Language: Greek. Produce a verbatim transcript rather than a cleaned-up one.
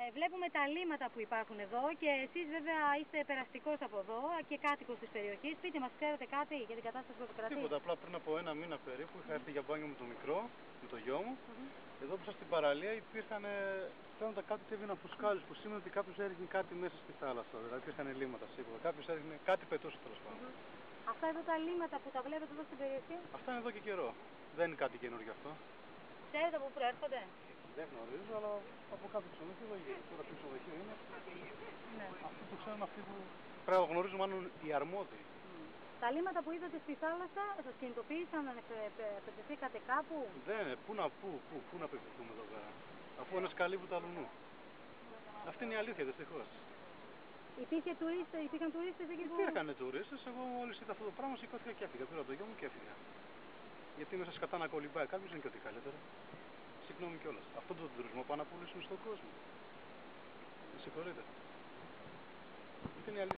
βλέπουμε τα λίμματα που υπάρχουν εδώ και εσείς βέβαια είστε περαστικός από εδώ και κάτοικος της περιοχής. Πείτε μας, ξέρετε κάτι για την κατάσταση που επικρατεί? Τίποτα, απλά πριν από ένα μήνα περίπου είχα έρθει για μπάνιο με το μικρό, με το γιο μου. Mm-hmm. Εδώ πίσω στην παραλία υπήρχαν, φαίνονταν κάτι και έβγαιναν φουσκάλες που σημαίνει ότι κάποιος έριχνε κάτι μέσα στη θάλασσα. Δηλαδή υπήρχαν λίμματα σίγουρα. Κάποιος έριχνε κάτι, πετούσε τέλος πάντων. Mm-hmm. Αυτά εδώ τα λίμματα που τα βλέπετε εδώ στην περιοχή? Αυτά είναι εδώ και καιρό. Δεν είναι κάτι καινούργιο αυτό. Ξέρετε από πού προέρχονται? Δεν γνωρίζω, αλλά από κάποιο ξενοδοχείο εδώ γύρω. Τώρα ποιο ξενοδοχείο είναι. Ναι. Αυτοί που ξέρουν, αυτοί που πρέπει να γνωρίζουν, μάλλον οι αρμόδιοι. Mm. Τα λίμματα που είδατε στη θάλασσα σας κινητοποίησαν, απευθυνθήκατε κάπου? Δεν, πού να, πού, πού, πού να απευθυνθούμε εδώ πέρα. Αφού ένα καλύβου τα λουνού. Αυτή είναι η αλήθεια, δυστυχώς. Υπήρχε τουρίστες, υπήρχαν τουρίστες εκεί που... Υπήρχαν τουρίστες, εγώ μόλις είδα αυτό το πράγμα σηκώθηκα και έφυγα. Πήρα το γιο μου και έφυγα. Γιατί μέσα σκατά να κολυμπάει κάποιος δεν είναι και ότι καλύτερο. Συγγνώμη κιόλας. Αυτόν τον τουρισμό πάνε να πουλήσουν στον κόσμο. Με συγχωρείτε. Αυτή είναι η αλήθεια.